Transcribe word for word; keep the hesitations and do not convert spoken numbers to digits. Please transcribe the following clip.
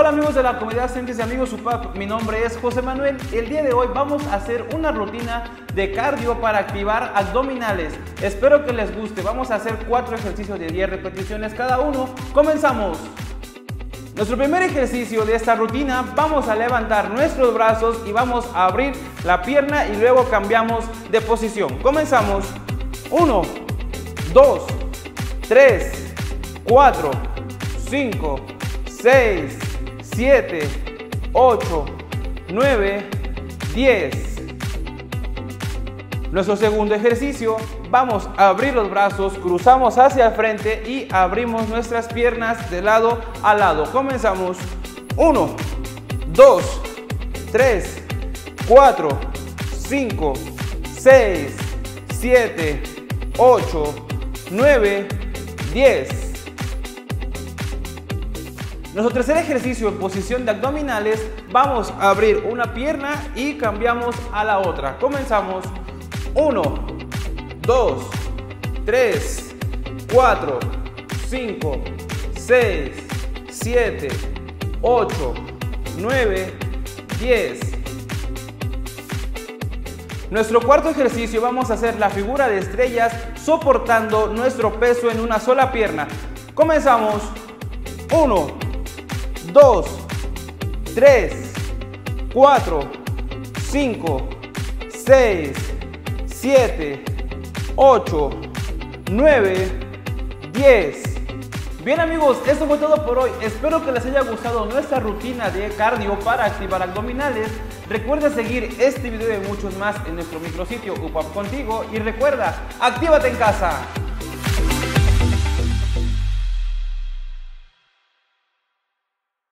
Hola amigos de la comunidad Sentis y amigos U P A P, mi nombre es José Manuel. El día de hoy vamos a hacer una rutina de cardio para activar abdominales. Espero que les guste. Vamos a hacer cuatro ejercicios de diez repeticiones cada uno. ¡Comenzamos! Nuestro primer ejercicio de esta rutina, vamos a levantar nuestros brazos y vamos a abrir la pierna y luego cambiamos de posición. Comenzamos. uno, dos, tres, cuatro, cinco, seis, siete, ocho, nueve, diez. Nuestro segundo ejercicio, vamos a abrir los brazos, cruzamos hacia el frente y abrimos nuestras piernas de lado a lado. Comenzamos. uno, dos, tres, cuatro, cinco, seis, siete, ocho, nueve, diez. Nuestro tercer ejercicio en posición de abdominales, vamos a abrir una pierna y cambiamos a la otra. Comenzamos. uno, dos, tres, cuatro, cinco, seis, siete, ocho, nueve, diez. Nuestro cuarto ejercicio, vamos a hacer la figura de estrellas soportando nuestro peso en una sola pierna. Comenzamos. uno, dos, tres, cuatro, cinco, seis, siete, ocho, nueve, diez. Bien amigos, eso fue todo por hoy. Espero que les haya gustado nuestra rutina de cardio para activar abdominales. Recuerda seguir este video y muchos más en nuestro micrositio U P A P Contigo. Y recuerda, actívate en casa.